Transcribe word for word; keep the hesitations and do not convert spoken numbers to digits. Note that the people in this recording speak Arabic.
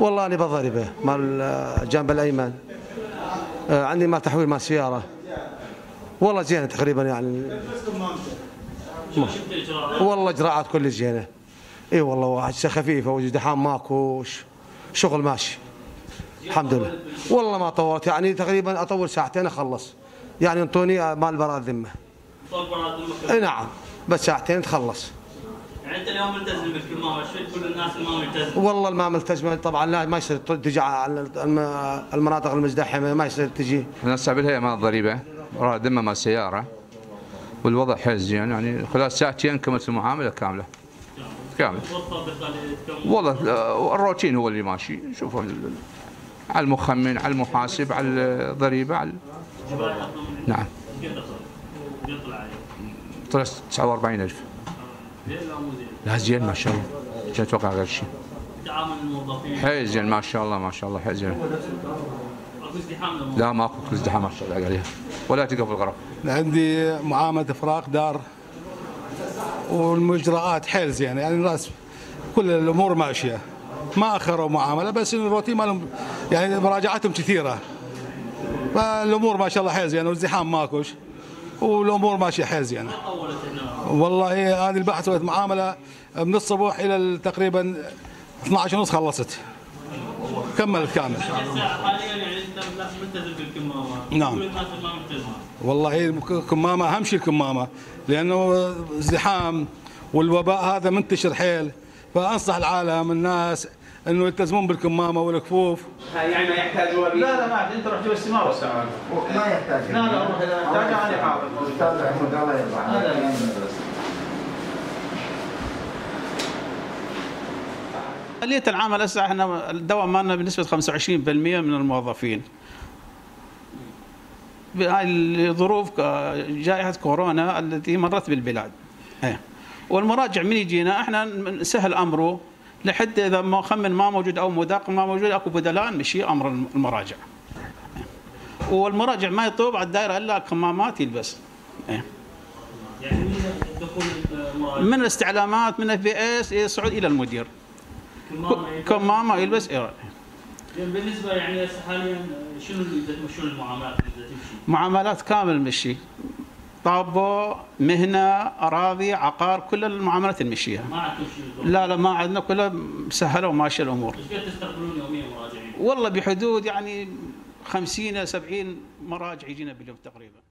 والله أنا بضربه مال الجانب الأيمن، عندي مال تحويل مال سيارة. والله زينة تقريبا يعني. والله إجراءات كل زينة. اي والله اجهزة خفيفة وازدحام ماكو، شغل ماشي الحمد لله. والله ما طولت يعني تقريبا اطول ساعتين اخلص، يعني انطوني مال براءة ذمة. اي نعم بس ساعتين تخلص. يعني انت اليوم ملتزم بالكمامة، شفت كل الناس اللي ما ملتزمة؟ والله ما ملتزمة طبعا، لا ما يصير تجي على المناطق المزدحمة، ما يصير تجي. انا استعمل هي مال ضريبة براءة ذمة مال سيارة، والوضع حيل زين يعني خلال ساعتين كملت المعاملة كاملة. كامل. والله الروتين هو اللي ماشي، شوفوا على المخمن، على المحاسب، على الضريبة، على نعم. طلع تسعة وأربعين ألف. لا زين ما شاء الله، كنت اتوقع غير شيء. تعامل الموظفين حيل زين ما شاء الله ما شاء الله، حيل زين. اكو ازدحام؟ لا ماكو ازدحام ما شاء الله عليها، ولا تلقى في الغرف. عندي معاملة افراغ دار والمجراءات حيل زينه، يعني الناس كل الامور ماشيه، ما اخروا معامله، بس الروتين مالهم يعني مراجعاتهم كثيره، فالامور ما شاء الله حيل زينه والزحام ماكوش، والامور ماشيه حيل زينه. والله هذه البحث سويت معامله من الصبح الى تقريبا اثنعش ونص خلصت، كملت كامل. حاليا يعني انت ملتزم بالكمامه؟ نعم. كل الناس ما ملتزمه. والله الكمامه اهم شيء الكمامه، لانه ازدحام والوباء هذا منتشر حيل، فانصح العالم الناس انه يلتزمون بالكمامه والكفوف. يعني ما يحتاجوها بي؟ لا لا ما عاد، انت رحت بس ما بس ما يحتاج. لا لا روح اذا محتاجها انا حاضر. استاذ محمود الله يرضى عليك. آلية العمل هسه احنا الدوام مالنا بنسبة خمسة وعشرين بالمئة من الموظفين. بهاي الظروف جائحة كورونا التي مرت بالبلاد. والمراجع من يجينا احنا نسهل امره لحد اذا مخمن ما موجود او مداقم ما موجود اكو بدلاء نمشي امر المراجع. والمراجع ما يطوب على الدائره الا كمامات يلبس. يعني من دخول المراجع؟ من الاستعلامات من اف بي اس يصعد الى المدير. كمامه يلبس. ايه. بالنسبه يعني هسه حاليا شنو اللي تمشون المعاملات اللي تمشي؟ معاملات كامل مشي. طابو، مهنه، اراضي، عقار، كل المعاملات نمشيها. ما عندكم شيء؟ لا لا ما عندنا، كلها مسهله وماشيه الامور. ايش قد تستقبلون يوميا مراجعين؟ والله بحدود يعني خمسين سبعين مراجع يجينا باليوم تقريبا.